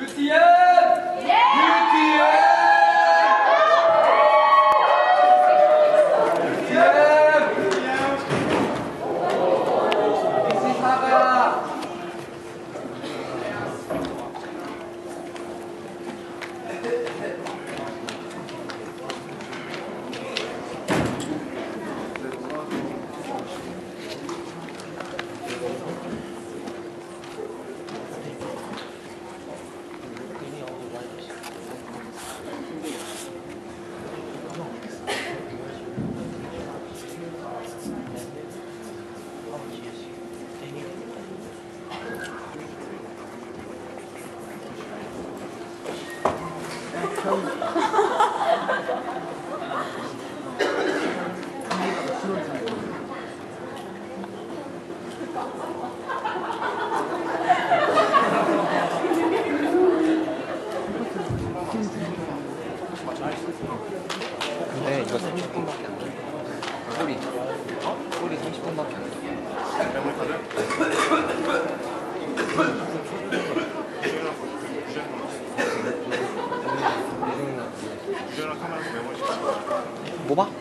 근데 이거 30분밖에 안 돼. 꼬리. 꼬리 30분밖에 안 돼. 메모카드? 뭐 봐?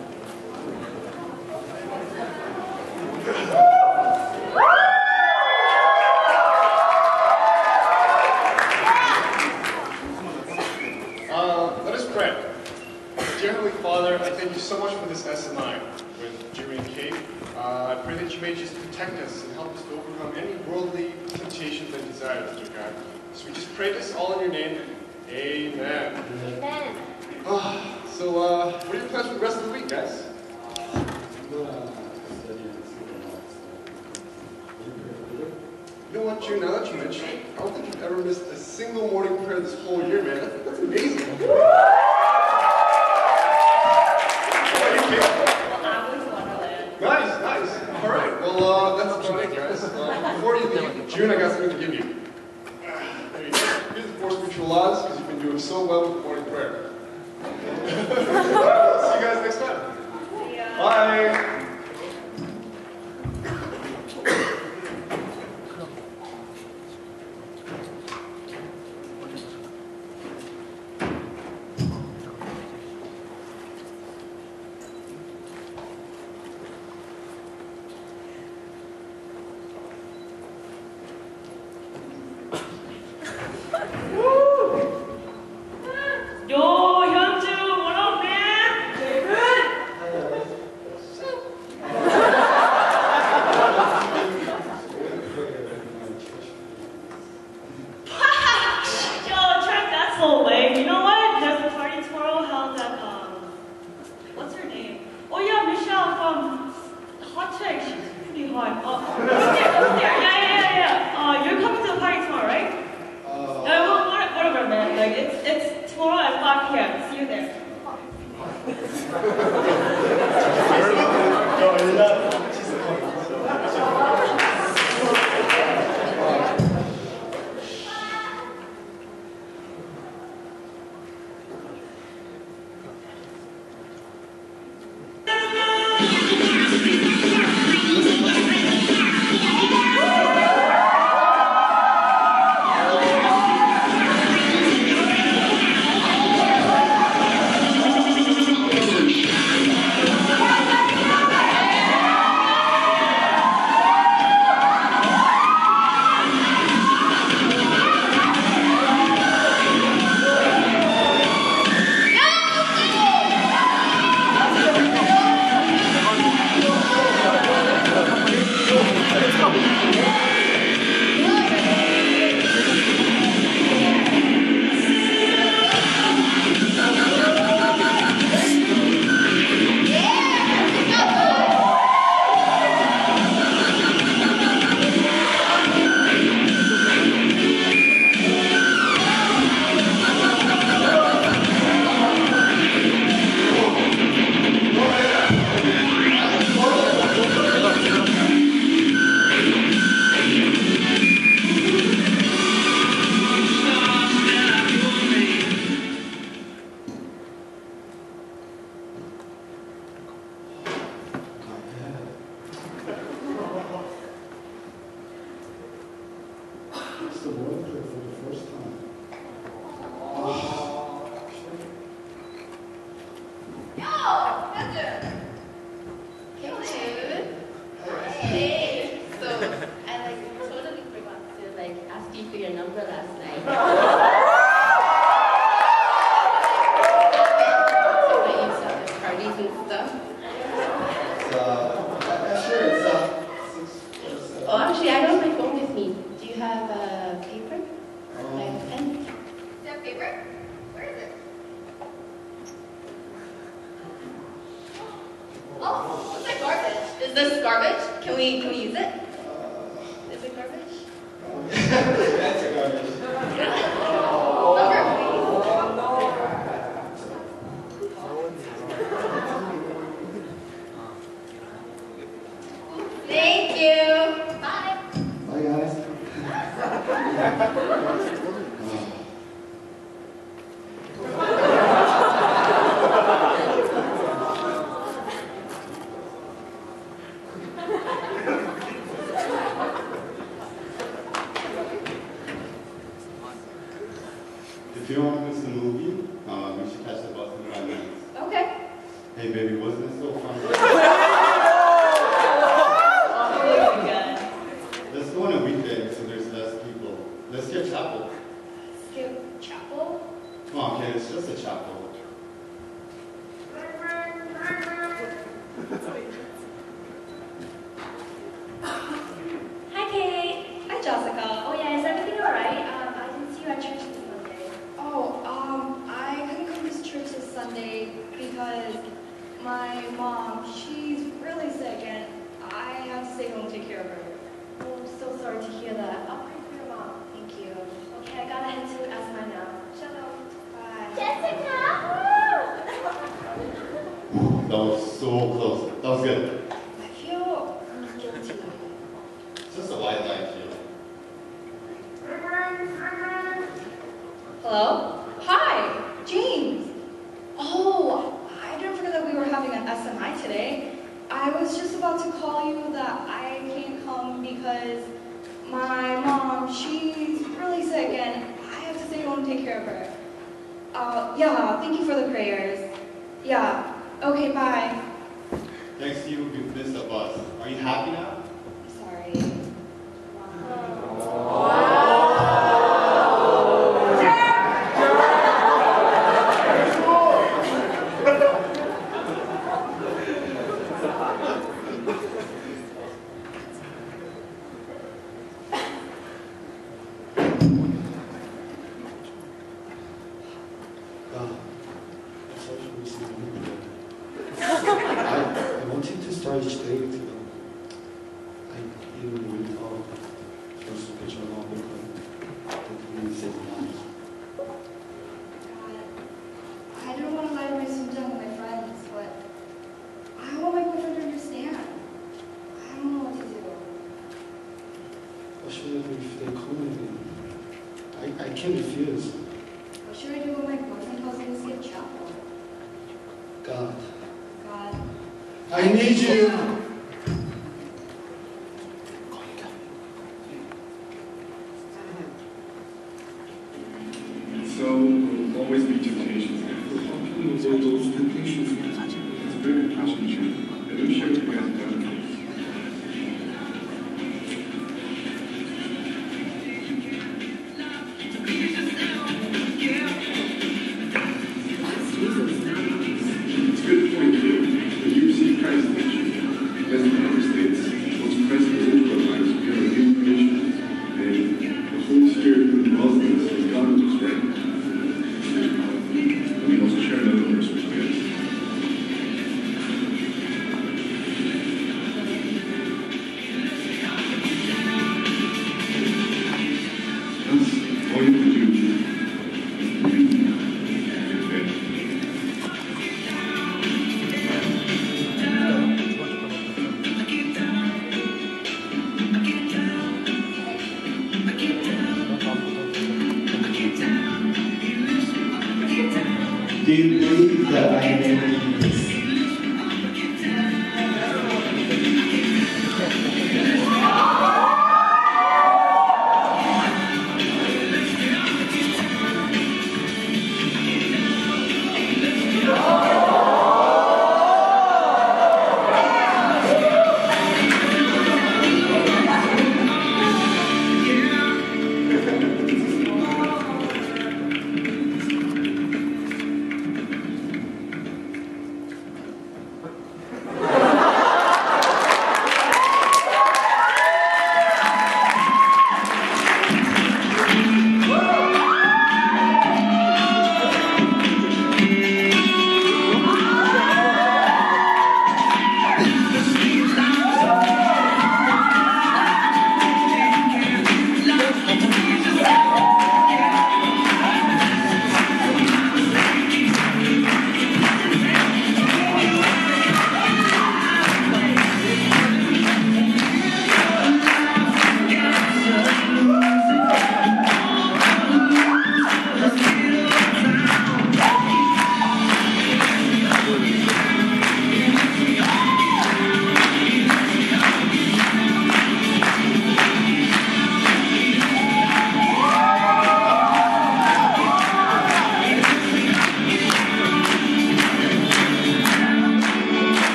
Let us pray. Dear Heavenly Father, I thank you so much for this SMI with Jimmy and Kate. I pray that you may just protect us and help us to overcome any worldly temptations and desires, dear God. So we just pray this all in your name. Amen. Amen. So, what are your plans for the rest of the week, guys? You know what, June, now that you mention it, I don't think you've ever missed a single morning prayer this whole year, man. That's amazing. Nice, nice. All right, well, that's about it, guys. Before you leave, June, I got something to give you. There you go. Here's the 4 spiritual laws, because you've been doing so well with the morning prayer. See you guys next time. Bye. Yo, Hyunju, what up, your number last night. So I used to have parties and stuff. Sure, it's Oh, actually, I don't have my phone with me. Do you have paper? Like a pen? Do you have paper? Where is it? Oh, looks like garbage. Is this garbage? Can we use it? Is it garbage? That's a garbage. Number, please. Thank you. Bye. Bye, guys. If you want to miss the movie, we should catch the bus in 5 minutes. Okay. Hey baby, wasn't it so fun? Let's go on a weekday so there's less people. Let's get chapel. Skip chapel. Come on, kid, it's just a chapel. Hi, Kate. Hi, Jessica. Oh, yeah, is everything all right? I didn't see you at church this Monday. Oh, I couldn't come to church this Sunday because my mom, she's really sick and I have to stay home and take care of her. Oh, I'm so sorry to hear that. I'll pray for your mom. Thank you. Okay, I gotta head to Asma now. Shalom. Bye. Jessica! That was so close. That was good. I feel guilty. It's just a white line, Jill. Hello? Hi, James. Oh, I didn't forget that we were having an SMI today. I was just about to call you that I can't come because my mom, she's really sick and I have to stay home and take care of her. Yeah, thank you for the prayers. Yeah, okay, bye. Thanks to you, we've missed the bus. Are you happy now? Sorry. I wanted to start each day with I even went out first picture of all the really said nice. I don't want to lie to my Sunjang and my friends, but I want my boyfriend to understand. I don't know what to do. What should I do if they come in? I can't refuse. What should I do when my boyfriend tells me to skip chapel? God, God. I need you. So, there'll always be temptations. How can we avoid those temptations? It's a very good question, Jim. And I'm sure you guys have done it. It's a good point, Jim. When you receive Christ in you, as the Bible states, once Christ is in our lives, we are a new creation. And the Holy Spirit who dwells in us is God who is right. Let me also share another verse with you guys. That's all you can do is believe in faith. Do you believe that I am able to